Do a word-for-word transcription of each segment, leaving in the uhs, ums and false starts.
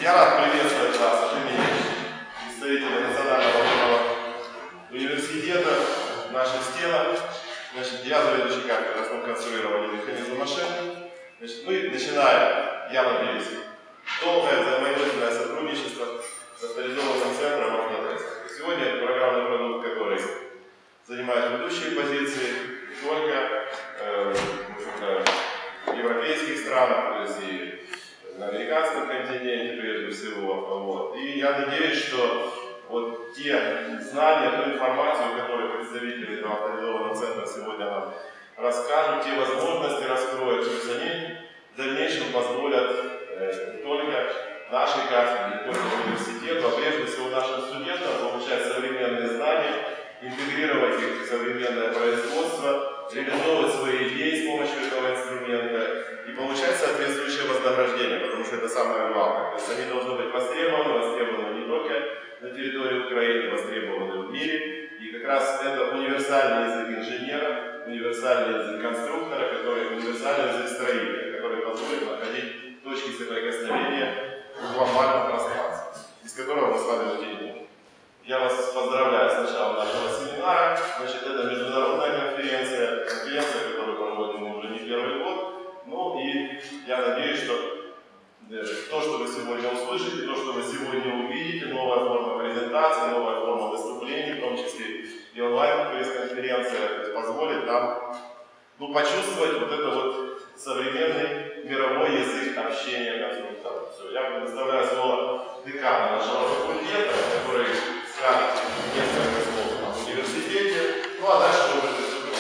Я рад приветствовать вас, представители Национального военного университета в наших стенах. Значит, я заведующий кафедрой основ конструирования механизма машин. Значит, мы начинаем, я надеюсь, долгое взаимодействие сотрудничество с авторизованным центром Autodesk. Сегодня это программный продукт, который занимает ведущие позиции не только э, в европейских странах, то есть и на американском континенте прежде всего. Вот. И я надеюсь, что вот те знания, ту информацию, которую представители этого авторизованного центра сегодня нам расскажут, те возможности раскроют, то есть они в дальнейшем позволят э, не только нашей кафедре, не только университету, а прежде всего нашим студентам получать современные знания, интегрировать их в современное производство, реализовывать свои идеи с помощью этого инструмента и получать соответствующее вознаграждение, потому что это самое главное. То есть они должны быть востребованы, востребованы не только на территории Украины, востребованы в мире. И как раз это универсальный язык инженера, универсальный язык конструктора, который универсальный язык строителя, который позволит находить точки соприкосновения в глобальном пространстве, из которого мы с вами начнем. Я вас поздравляю с началом нашего семинара. Значит, это международная конференция, конференция, которую проводим мы уже не первый год. Ну и я надеюсь, что то, что вы сегодня услышите, то, что вы сегодня увидите, новая форма презентации, новая форма выступлений, в том числе и онлайн-пресс-конференция, позволит нам ну, почувствовать вот это вот современный мировой язык общения конструкторов. Все, я предоставляю слово декана нашего факультета, который скажет несколько слов о университете. Ну а дальше мы уже приступим.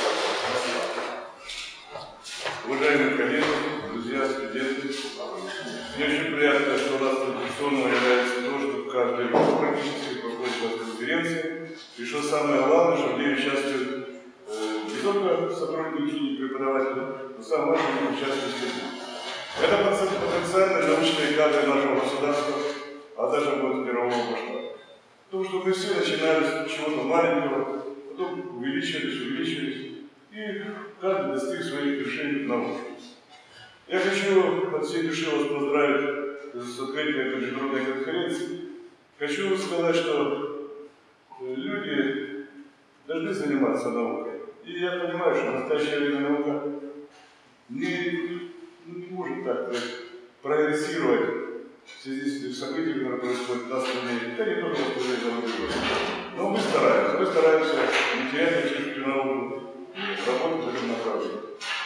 Спасибо. Уважаемые коллеги, друзья, студенты, мне очень приятно, что у нас традиционно является то, что каждый год практически проходит у нас конференции. И что самое главное, что в ней участвуют э, не только сотрудники и преподаватели, но самое важное, что участвуют студенты. Это потенциальные научные кадры нашего государства, а даже будет мирового масштаба. Потому что мы все начинали с чего-то маленького, потом увеличились, увеличились, и каждый достиг своих вершин в науке. Я хочу от всей души вас поздравить с открытием этой международной конференции. Хочу сказать, что люди должны заниматься наукой. И я понимаю, что в настоящее время наука не, не может так прогрессировать в связи с тем событием, которое происходит в нашей стране, да не только в стране, но Но мы стараемся, мы стараемся не терять общественную науку, работать в этом направлении.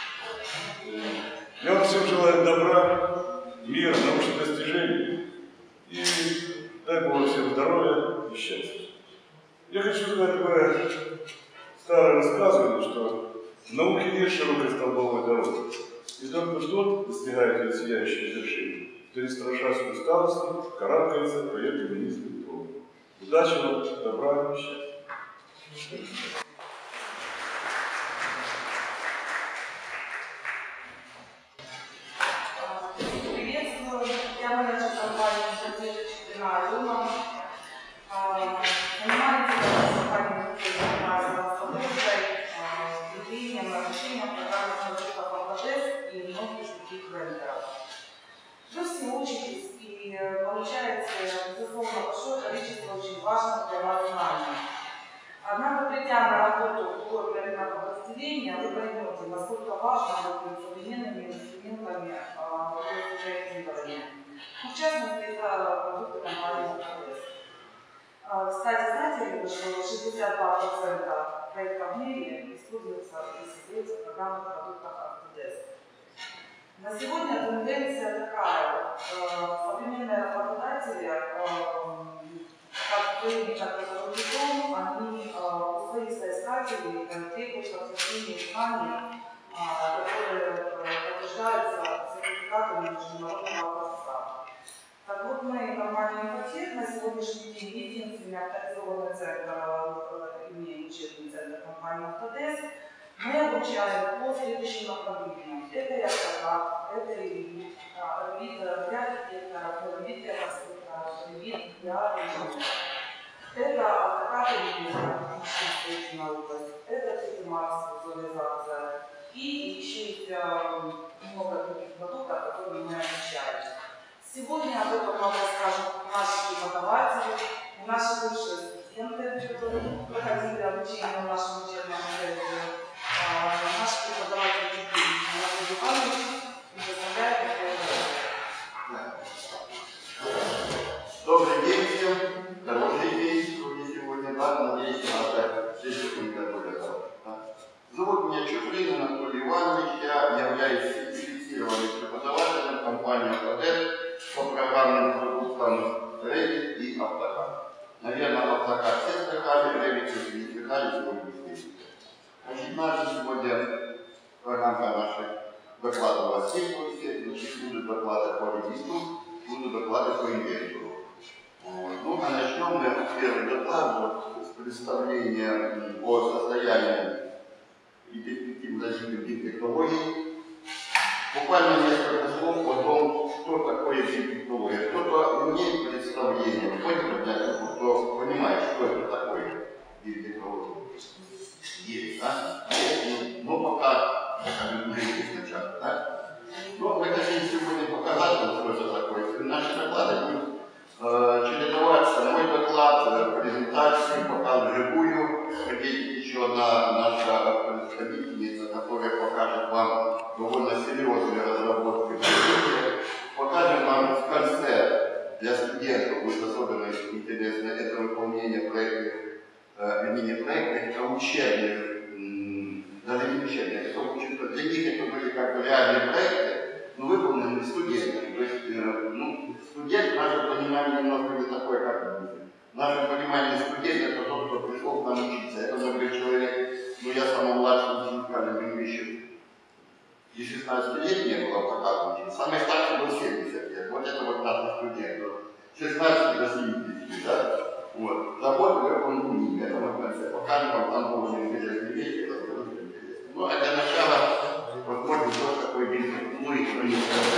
Я вам всем желаю добра, мира, научных достижений и дай Бог всем здоровья и счастья. Я хочу сказать такое старое высказывание, что в науке нет широкой столбовой дороги. И только что достигает ее сияющей вершины, кто не страшась усталости, карабкается по ее каменистым тропам. Удачи вам, добра и счастья. Приветствую. Я менеджер компании «Жилье Алюна». Занимается компанией с поддержкой, внедрением, размещением программных продуктов Autodesk и многих других вендоров. Вы все учитесь и получаете, безусловно, большое количество очень важных для вас знаний. Однако, придя на работу в другое проектное подразделение, вы поймете, насколько важно быть современными инструментами проектирования. В частности, это продукты компании Autodesk. Кстати, знаете ли вы, что шестьдесят два процента проектов в мире используются и создаются в программных продуктах Autodesk? На сегодня тенденция такая. Современные работодатели, как вы, так и за рубежом, они у своих соискателей требуют подтверждения знаний, которые подтверждаются сертификатами международного образца. Так вот, мы, компания «Инфотех», на сегодняшний день единственный авторизованный центр, имеем учебный центр компании Autodesk, мы обучаем по следующим направлениям. Это и автокад, это и вид для архитекторов, вид для конструкторов, вид для инженеров. Это автокад и техническая область, это три дэ Max, визуализация и еще есть много других продуктов, которые мы обучаем. Сегодня об этом вам расскажут наши преподаватели, наши бывшие студенты, которые проходили обучение в нашем учебном центре. Наши преподаватели Анатолий Иванович представляет такое. Добрый день всем, хороший день, сегодня сегодня, да, надеюсь, надо все секунды готовятся. Зовут меня Чуприн Анатолий Иванович, я являюсь сертифицированным преподавателем компании «Автодеск» по программным продуктам Revit и AutoCAD. Наверное, AutoCAD все слыхали, Revit не слыхали, сегодня не слышите. Значит, наша сегодня программа наших докладов у вас есть, значит, будут доклады по регистру, будут доклады по инвестору. Ну, а начнем мы первый доклад вот, с представления о состоянии и перспективе развития технологий. Буквально несколько слов о том, что такое технология. Кто-то имеет представление, хоть поднять руку, кто понимает, что это такое технология. Есть, да? Есть, но пока как бы сначала, да? Но мы хотим сегодня показать, что это такое. Наши доклады будут э, чередоваться. Мой доклад, презентацию, пока вживую. Есть еще одна наша представительница, которая покажет вам довольно серьезные разработки. Покажем вам в конце для студентов, будет особенно интересно, это выполнение проектных, э, не проектных, а учебных, даже не учебных, это учебных. Для них это были как бы реальные проекты, но выполнены студентами. То есть, э, ну, студент, наше понимание немного не такое, как мы. Наше понимание студент это тот, кто пришел к нам учиться. Это, например, человек, ну я самый младший ученик, каждый еще и шестнадцати лет не было, пока учился. Самый старший был семьдесят лет. Вот это вот наш студент. шестнадцать до семидесяти, да? Вот. Работали он в ними, это мы в конце покажем вам, там было интересные вещи, это было интересно. Ну, а для начала, вот может быть, такой день, ну и